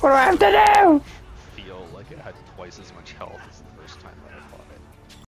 What do I have to do? Feel like it had twice as much health